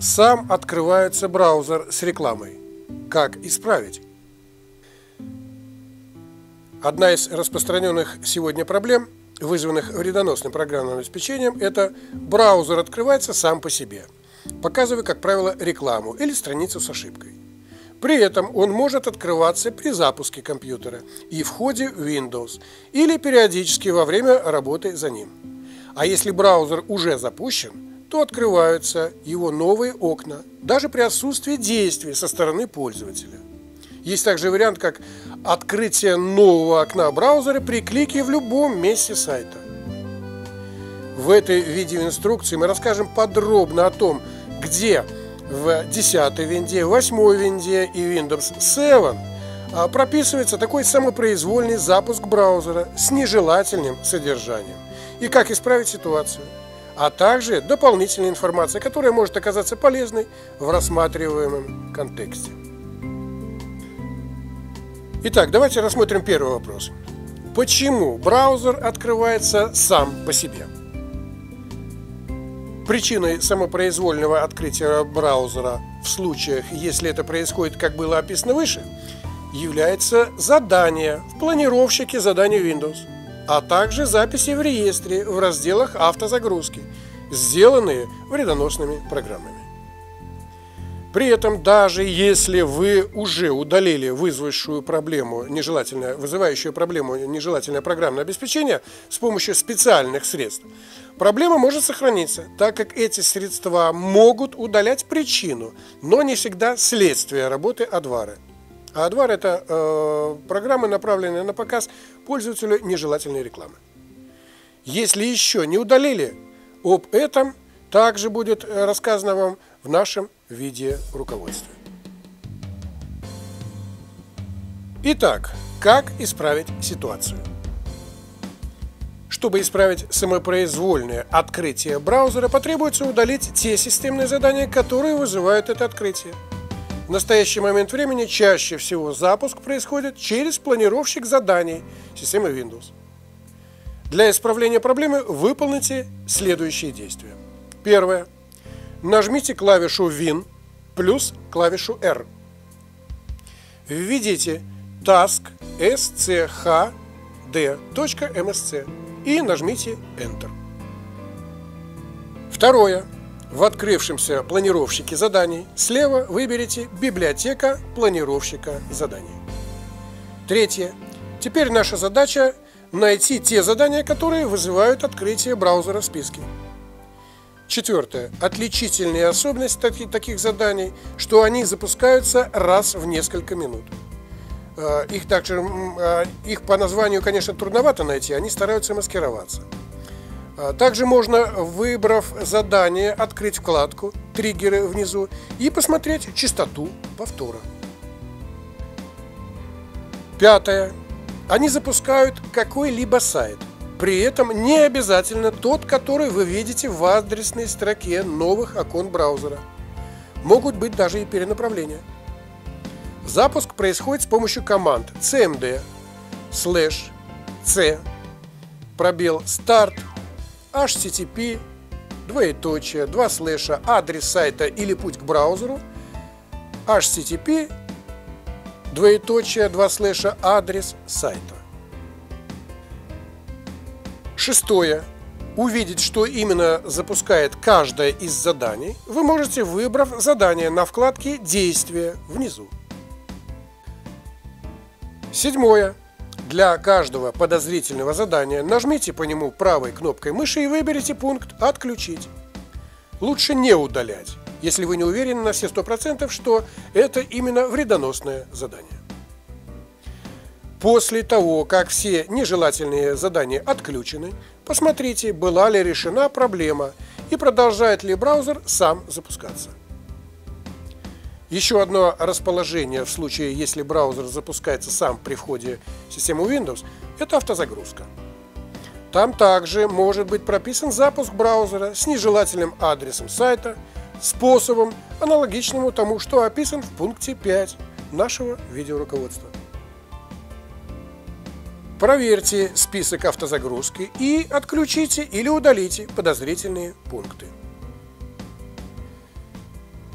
Сам открывается браузер с рекламой. Как исправить? Одна из распространенных сегодня проблем, вызванных вредоносным программным обеспечением, это браузер открывается сам по себе, показывая, как правило, рекламу или страницу с ошибкой. При этом он может открываться при запуске компьютера и входе в Windows или периодически во время работы за ним. А если браузер уже запущен, то открываются его новые окна, даже при отсутствии действий со стороны пользователя. Есть также вариант, как открытие нового окна браузера при клике в любом месте сайта. В этой видеоинструкции мы расскажем подробно о том, где в 10-й винде, 8-й винде и Windows 7 прописывается такой самопроизвольный запуск браузера с нежелательным содержанием и как исправить ситуацию, а также дополнительная информация, которая может оказаться полезной в рассматриваемом контексте. Итак, давайте рассмотрим первый вопрос. Почему браузер открывается сам по себе? Причиной самопроизвольного открытия браузера в случаях, если это происходит, как было описано выше, является задание в планировщике заданий Windows, а также записи в реестре в разделах автозагрузки, сделанные вредоносными программами. При этом, даже если вы уже удалили вызывающую проблему вызывающее проблему нежелательное программное обеспечение с помощью специальных средств, проблема может сохраниться, так как эти средства могут удалять причину, но не всегда следствие работы адвара. А адвар – это программы, направленные на показ пользователю нежелательной рекламы. Если еще не удалили, об этом также будет рассказано вам в нашем видеоруководстве. Итак, как исправить ситуацию? Чтобы исправить самопроизвольное открытие браузера, потребуется удалить те системные задания, которые вызывают это открытие. В настоящий момент времени чаще всего запуск происходит через планировщик заданий системы Windows. Для исправления проблемы выполните следующие действия. Первое. Нажмите клавишу Win плюс клавишу R. Введите task.schd.msc и нажмите Enter. Второе. В открывшемся планировщике заданий слева выберите «Библиотека планировщика заданий». Третье. Теперь наша задача найти те задания, которые вызывают открытие браузера в списке. Четвертое. Отличительная особенность таких заданий, что они запускаются раз в несколько минут. Их по названию, конечно, трудновато найти, они стараются маскироваться. Также можно, выбрав задание, открыть вкладку «Триггеры» внизу и посмотреть частоту повтора. Пятое. Они запускают какой-либо сайт. При этом не обязательно тот, который вы видите в адресной строке новых окон браузера. Могут быть даже и перенаправления. Запуск происходит с помощью команд cmd /c /start http адрес сайта или путь к браузеру http адрес сайта. Шестое. Увидеть, что именно запускает каждое из заданий, вы можете, выбрав задание на вкладке «Действия» внизу. Седьмое. Для каждого подозрительного задания нажмите по нему правой кнопкой мыши и выберите пункт «Отключить». Лучше не удалять, если вы не уверены на все 100%, что это именно вредоносное задание. После того, как все нежелательные задания отключены, посмотрите, была ли решена проблема и продолжает ли браузер сам запускаться. Еще одно расположение в случае, если браузер запускается сам при входе в систему Windows, это автозагрузка. Там также может быть прописан запуск браузера с нежелательным адресом сайта, способом, аналогичному тому, что описан в пункте 5 нашего видеоруководства. Проверьте список автозагрузки и отключите или удалите подозрительные пункты.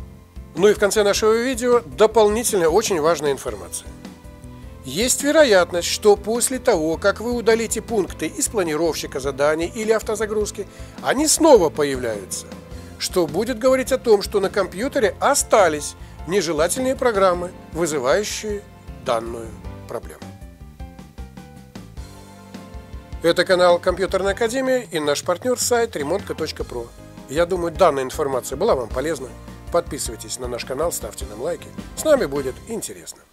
Ну и в конце нашего видео дополнительная очень важная информация. Есть вероятность, что после того, как вы удалите пункты из планировщика заданий или автозагрузки, они снова появляются, что будет говорить о том, что на компьютере остались нежелательные программы, вызывающие данную проблему. Это канал Компьютерная Академия и наш партнер сайт remontka.pro. Я думаю, данная информация была вам полезна. Подписывайтесь на наш канал, ставьте нам лайки. С нами будет интересно.